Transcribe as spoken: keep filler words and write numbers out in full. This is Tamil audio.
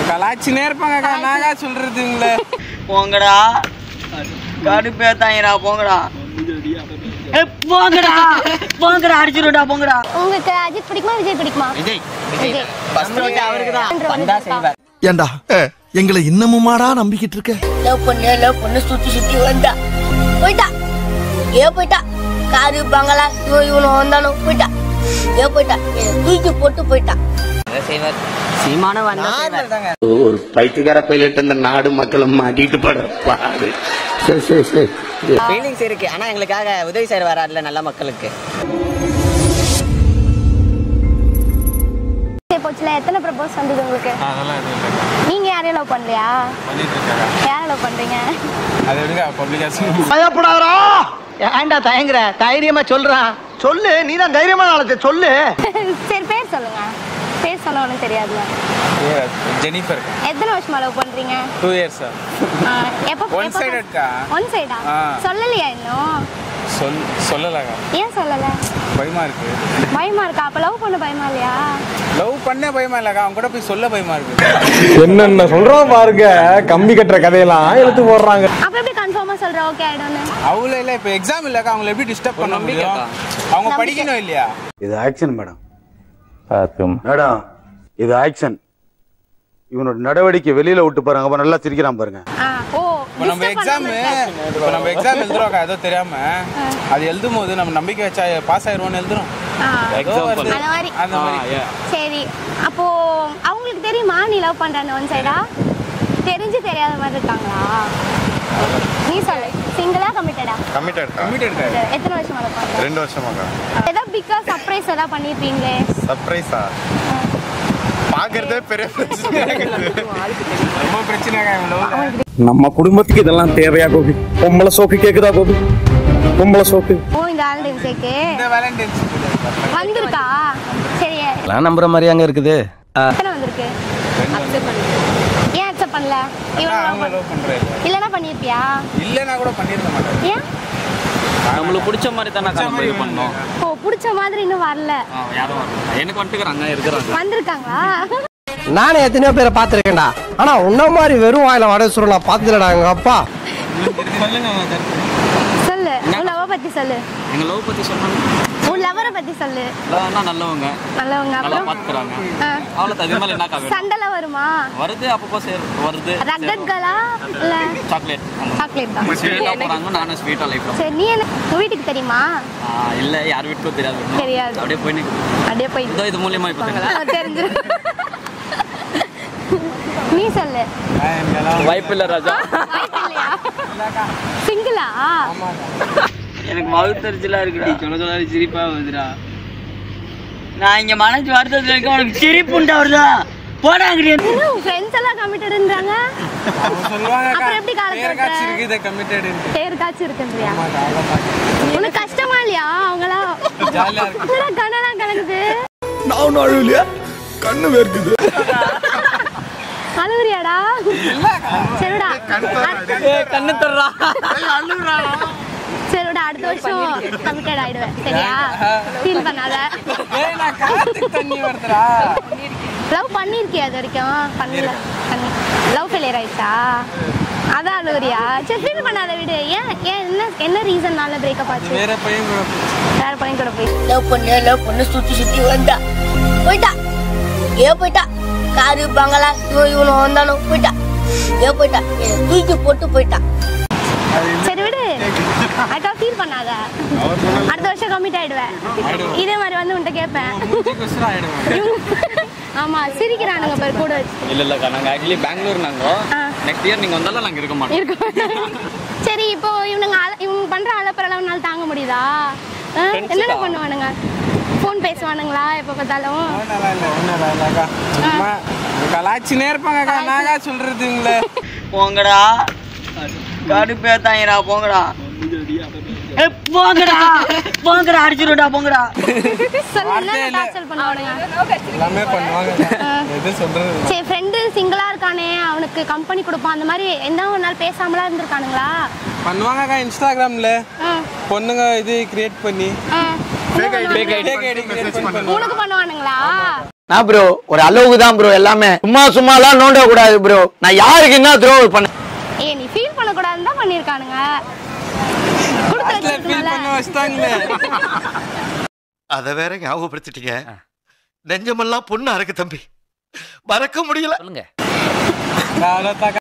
கலாச்சினே இருப்பாங்கக்கா. நாங்க சொல்றதுங்களே போங்கடா கடுப்பேத்தாங்கடா போங்கடா. போங்கடா போங்கடா அடிச்சுடா போங்கடா. உங்களுக்கு அஜித் பிடிக்குமா விஜய் பிடிக்குமா? விஜய். விஜய் ஃபர்ஸ்ட் ஓகே அவருக்கு தான் வந்தா செய்வார். ஏண்டா எங்களை இன்னமுமாடா நம்பிக்கிட்டு இருக்க? லவ் பண்ண லவ் பண்ண சுத்தி சுத்தி வந்தா போயிட்டா. ஏ போயிட்டா காரு பங்களா இவனு வந்தானோ போயிட்டா. ஏ போயிட்டா தூக்கி போட்டு போயிட்டா. செய்வார் சீமான வந்தா செய்வார். ஒரு பைத்தியக்கார பைலட் அந்த நாடு மக்களும் மாட்டிட்டு படுறாரு. சரி சரி சரி ஃபீலிங்ஸ் இருக்கு. ஆனா எங்களுக்காக உதவி செய்ய வராதுல நல்ல மக்களுக்கு. போச்சுல எத்தனை ப்ரப்போஸ் வந்தது உங்களுக்கு? அதெல்லாம் எதுவும் இல்லைக்கா. நீங்க யாரையும் லவ் பண்ணலையா? பண்ணிட்டு இருக்காங்க. யாரை லவ் பண்றீங்க? அதை விடுங்க பப்ளிகாக. பயப்படாதடா. ஏன்டா தயங்குற? தைரியமா சொல்றான். சொல்லு நீ தான் தைரியமா நாளே சொல்லு. சரி பேர் சொல்லுங்க. பேர் சொன்ன ஒன்றும் தெரியாதுல. ஜெனிஃபர். எத்தனை வருஷமா லவ் பண்றீங்க? Two years. எப்போ ஒன் சைடட்க்கா. ஒன் சைடா? சொல்லலையா இன்னும்? சொல் சொல்லலக்கா. ஏன் சொல்லல? பயமா இருக்கு. பயமா இருக்கா? அப்ப லவ் பண்ண பயமா இல்லையா? லவ் பண்ண பயமா இல்லக்கா, அவங்க கூட போய் சொல்ல பயமா இருக்கு. என்னென்ன சொல்றோம் பாருங்க. கம்பி கட்டுற கதையெல்லாம் எழுத்து போடுறாங்க. அப்ப எப்படி கன்ஃபார்மா சொல்ற ஓகே ஆயிடும்னு? அவள இல்ல இப்ப எக்ஸாம் இல்லக்கா, அவங்கள எப்படி டிஸ்டர்ப் பண்ண முடியும்? அவங்க படிக்கணும் இல்லையா? இது ஆக்ஷன் மேடம். பாத்தும் மேடம் இது ஆக்ஷன். இவனோட நடவடிக்கை வெளியில விட்டு பாருங்க. அப்ப நல்லா சிரிக்கிறான் பாருங்க. ஓ இப்போ நம்ம எக்ஸாம் இப்போ நம்ம எக்ஸாம் எழுதுறோம் ஏதோ தெரியாம அது எழுதும் போது நம்ம நம்பிக்கை வச்சா பாஸ் ஆயிருவோம்னு எழுதுறோம். அந்த மாதிரி. சரி அப்போ அவங்களுக்கு தெரியுமா நீ லவ் பண்றன்னு ஒன் சைடா? தெரிஞ்சு தெரியாத மாதிரி இருக்காங்களா? நீ சொல்லு. சிங்கிளா கமிட்டடா? Committed committed. எத்தனை வருஷமா லவ் பண்ற? ரெண்டு வருஷமாக்கா. ஏதோ பிக்கா சர்ப்ரைஸ் ஏதாவது பண்ணிருப்பீங்களே? சர்ப்ரைஸா? பாக்குறதே பெரிய பிரச்சனை. ரொம்ப பிரச்சனைக்கா இவ்வளவு. நம்ம குடும்பத்துக்கு இதெல்லாம் தேவையா கோபி? பொம்பளை சோக்கு கேக்குதா கோபி? பொம்பளை சோக்கு. ஓ இந்த வேலண்டைன்ஸ் டேக்கு இந்த வேலண்டைன்ஸ் வந்திருக்கா? சரி எல்லாம் நம்புற மாதிரி அங்க இருக்குது. எத்தனை வந்திருக்கு? அக்செப்ட் பண்ணல. ஏன் அக்செப்ட் பண்ணல? இவங்க லவ் பண்றேன். இல்லனா பண்ணிருப்பியா? இல்லனா கூட பண்ணிருக்க மாட்டேன். ஏன்? நம்மளுக்கு பிடிச்ச மாதிரி தான நம்ம இது பண்ணோம். ஓ பிடிச்ச மாதிரி இன்னும் வரல. யாரும் வரல. எனக்கு வந்துக்கறாங்க இருக்காங்க. வந்திருக்காங்களா? நானே எத்தனையோ பேரை பாத்துருக்கேன்டா. ஆனா உன்ன மாதிரி வெறும் வாயில வடை சுர நான் பாத்துலடா எங்க அப்பா. சொல்லுங்க சொல்லு. உன் லவ் பத்தி சொல்லு. எங்க லவ் பத்தி சொன்னாங்க. உன் லவரை பத்தி சொல்லு. லவ்னா நல்லவங்க. நல்லவங்க நல்லா அப்புறம் பாத்துக்கறாங்க. அவ்வளவு அதே மாதிரி என்ன காவே. சண்டல வருமா? வருது அப்பப்போ சேர் வருது. ரக்கட்களா இல்ல சாக்லேட். சாக்லேட் தான். ஸ்வீட்டா போறாங்க நானே ஸ்வீட்டா லைஃப். சரி நீ என்ன உன் வீட்டுக்கு தெரியுமா? இல்ல யார் வீட்டுக்கும் தெரியாது. தெரியாது. அப்படியே போய் நிக்கு. அப்படியே போய் இதோ இது மூலமா இப்ப தெரிஞ்சு. நீ சொல்லு. வைப் இல்ல ராஜா. வைப் இல்லையா? சிங்கிளா? எனக்கு மவுத்தரிச்சலா இருக்குடி. சொல்ல சொல்ல சிரிப்பா வருதுடா. நான் இங்க மனசு வருத்தத்துல இருக்க உனக்கு சிரிப்புண்டா வருதா? போடாங்கடி. என்ன ஃப்ரெண்ட்ஸ் எல்லாம் கமிட்டட்ன்றாங்க? சொல்லுவாங்க அப்புறம் எப்படி காலேஜ் பேர் காட்சி இருக்கு இத கமிட்டட். பேர் காட்சி இருக்குன்றியா? உனக்கு கஷ்டமா இல்லையா? அவங்களா ஜாலியா இருக்கு. என்ன கண்ணெல்லாம் கலங்குது? நான் அழுவலையா? கண்ணு வேர்க்குது. அழுவுறியாடா? சரிடா. கண்ணு தர்றா. சரிடா அடுத்த வருஷம் கமிட்டட் ஆயிடுவேன். சரியா? ஃபீல் பண்ணாத. ஏய் நான் காத்துக்கு தண்ணி வருதுடா. லவ் பண்ணிருக்கியா இது வரைக்கும்? பண்ணல. பண்ணி லவ் ஃபெயிலியர் ஆயிடுச்சா? அதான் அழுவுறியா? சரி ஃபீல் பண்ணாத விடு. ஏன் ஏன் என்ன என்ன ரீசன்னால பிரேக்கப் ஆச்சு? வேற பையன் கூட வேற பையன் கூட போய் லவ் பண்ண லவ் பண்ண சுத்தி சுத்தி வந்தா போயிட்டா. ஏ போயிட்டா காரு பங்களா இவனு வந்தானோ போயிட்டா. ஏ போயிட்டா தூக்கி போட்டு போயிட்டா. சரி விடு. அதுக்காக ஃபீல் பண்ணாத. அடுத்த வருஷம் கமிட் ஆயிடுவேன். இதே மாதிரி வந்து உன்கிட்ட கேட்பேன். ஆமா சிரிக்கிறானுங்க பேர் கூட வச்சு. இல்ல இல்லக்கா நாங்க ஆக்சுவலி பெங்களூர் நாங்க. நெக்ஸ்ட் இயர் நீங்க வந்தாலும் நாங்க இருக்க மாட்டோம். சரி இப்போ இவனுங்க இவங்க பண்ற அலப்பறலாம் தாங்க முடியுதா? என்னென்ன பண்ணுவானுங்க? ஃபோன் பேசுவானுங்களா எப்ப பார்த்தாலும்? நல்லா இல்ல ஒண்ணு இல்லக்கா. அம்மா கலாச்சினே இருப்பாங்கக்கா. நாங்க சொல்றதுங்களே போங்கடா கடுப்பேத்தாங்கடா போங்கடா. போங்கடா போங்கடா அடிச்சுடா போங்கடா. சொல்லுங்க டார்ச்சர் பண்ணுவானுங்க. எல்லாமே பண்ணுவாங்க. எது சொல்றது? சரி ஃப்ரெண்ட் சிங்கிளா இருக்கானே அவனுக்கு கம்பெனி கொடுப்பான் அந்த மாதிரி என்ன ஒரு நாள் பேசாமலா இருந்திருக்கானுங்களா? பண்ணுவாங்கக்கா இன்ஸ்டாகிராம்ல பொண்ணுங்க இது கிரியேட் பண்ணி உனக்கு பண்ணுவானுங்களா? நான் ப்ரோ ஒரு அளவுக்கு தான் ப்ரோ எல்லாமே. சும்மா சும்மாலாம் நோண்ட கூடாது ப்ரோ. நான் யாருக்கு என்ன துரோகம் பண்ண? ஏய் நீ ஃபீல் பண்ண கூடாதுன்னு தான் பண்ணிருக்கானுங்க. அத வேற ஞாபகப்படுத்திட்டீங்க. நெஞ்சமெல்லாம் பொண்ணு அறக்கு தம்பி, மறக்க முடியல. சொல்லுங்க.